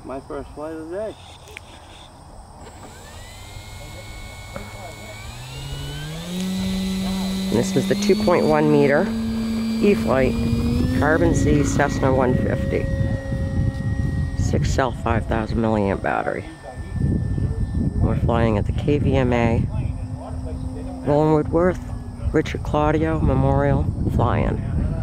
My first flight of the day. This was the 2.1 meter E-Flight Carbon Z Cessna 150. 6-cell 5,000 milliamp battery. We're flying at the KVMA Roland Woodworth Richard Claudio Memorial Flyin.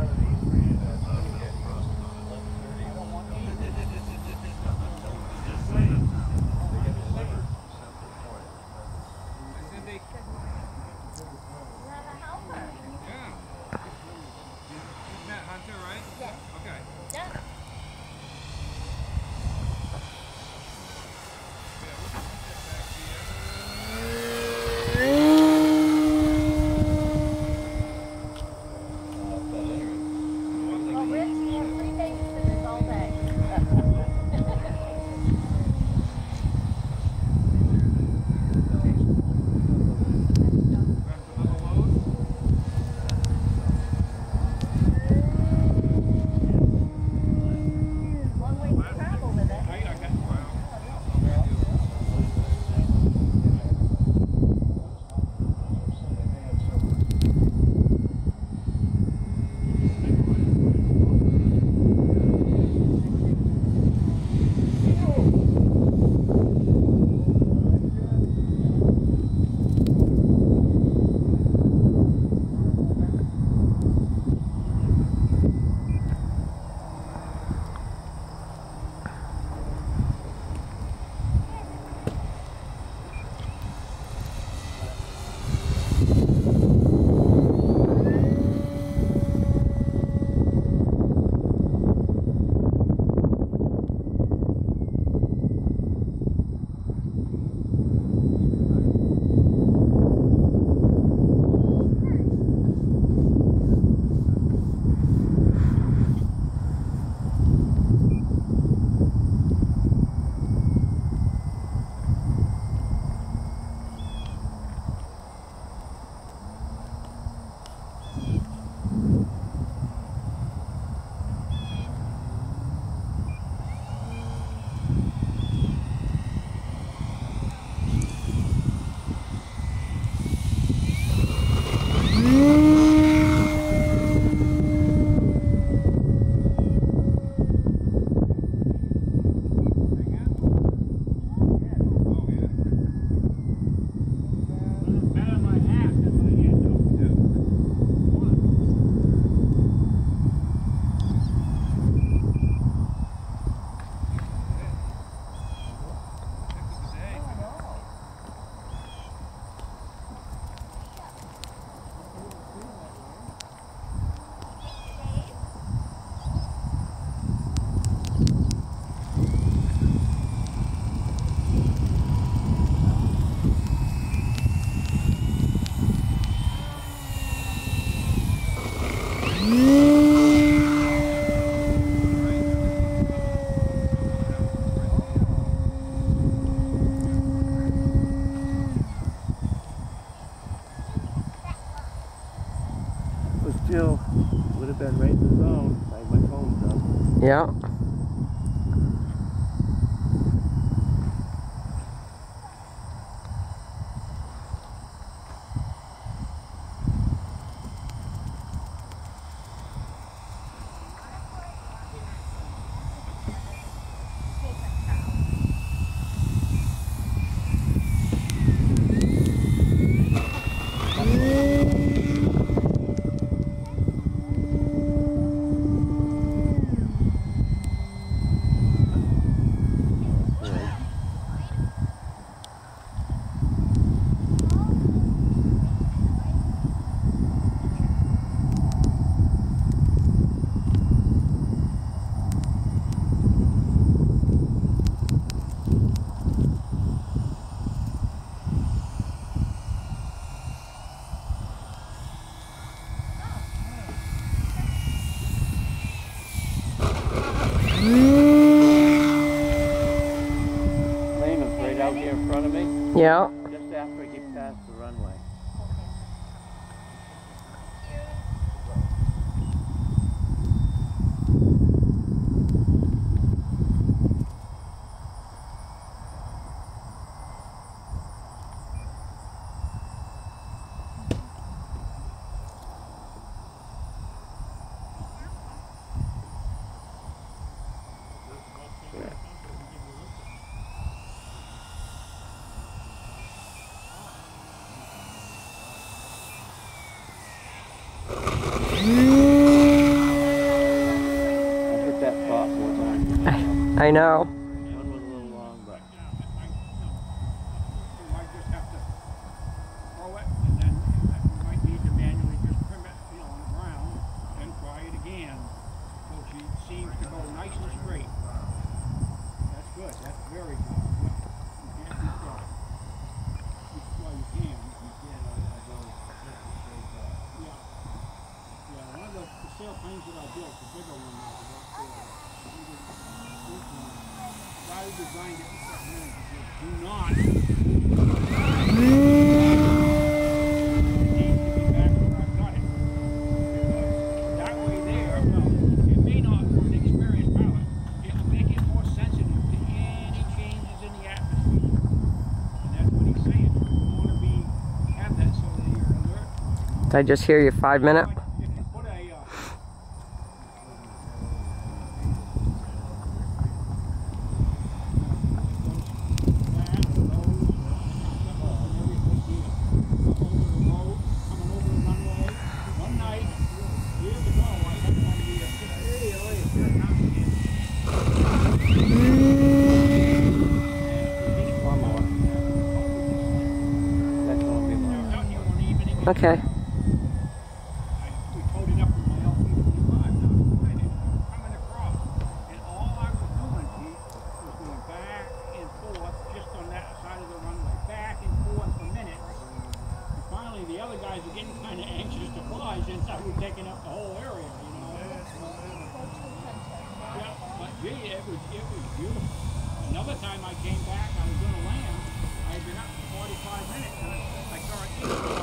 Still would have been right in the zone, like my phone does. Yeah. Plane was right out here in front of me. Yeah. Just after I get past the runway. hit that spot 4 times. I know. One was a little long, but. You might just have to throw it, and then you might need to manually just trim it, you know, on the ground, then try it again. So she seems to go nice and straight. That's good. That's very good. You can't beat that. Well, you can. Yeah. Yeah, one of the sailplanes that I built, the bigger one, was about the guy who designed it recommended do not need to be back where I've got it. Because that way there, well, it may not, for an experienced pilot, it will make it more sensitive to any changes in the atmosphere. And that's what he's saying. You want to have that so that you're alert. Did I just hear you 5 minutes? If you put a Okay. we towed it up with my LP25. Now, coming across, and all I was doing, Pete, was going back and forth just on that side of the runway, back and forth for minutes. And finally, the other guys were getting kind of anxious to fly since I was taking up the whole area, you know. Yeah, but gee, it was beautiful. Another time I came back, I was going to land. I had been up for 45 minutes, and I saw it.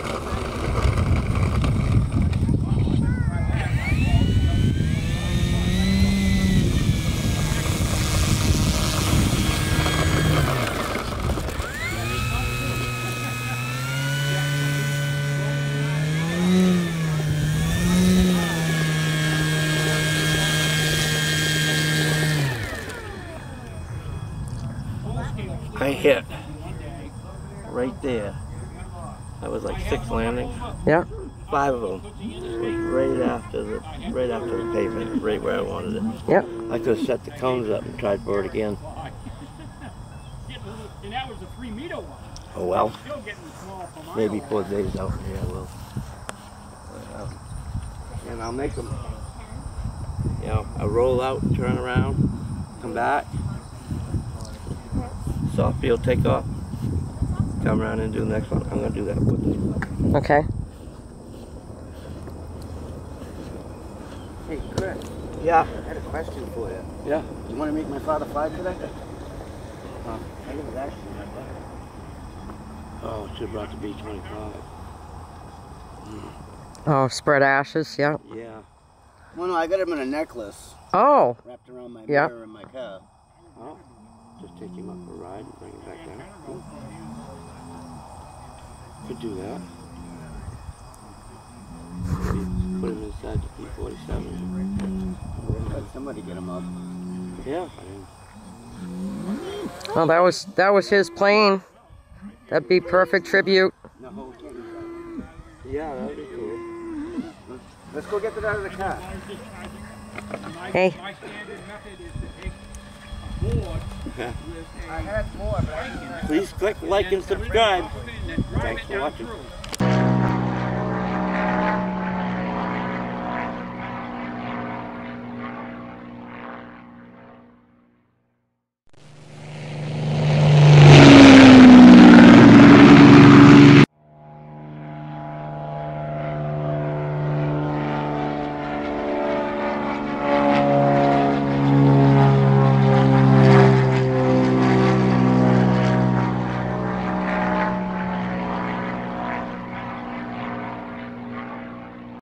I hit right there. That was like 6 landings. Yeah. 5 of them. It was right after the pavement, right where I wanted it. Yep. I could have set the cones up and tried for it again. And that was a 3-meter one. Oh well. Still getting small for my Maybe own. 4 days out. Yeah, I will. And I'll make them. You know, I roll out, turn around, come back. Soft field takeoff. Come around and do the next one. I'm going to do that with you. Okay. Hey, Chris, Yeah. I had a question for you. Yeah. You want to make my father fly today? I was actually my brother. Oh, should have brought the B-25. Oh, spread ashes, yeah. Yeah. Well, no, I got him in a necklace Oh, wrapped around my Yeah. mirror in my car. Oh, just take him up for a ride and bring him back down. Could do that. Maybe put him inside the P-47. Let somebody get him up. Yeah. well, that was his plane. That'd be perfect tribute. No, we can't. Yeah, that would be cool. Let's go get it out of the car. Hey. My standard method is to take a board with a I had more, but I crank in it, Please click like and subscribe. and then drive Thanks it for down watching. through.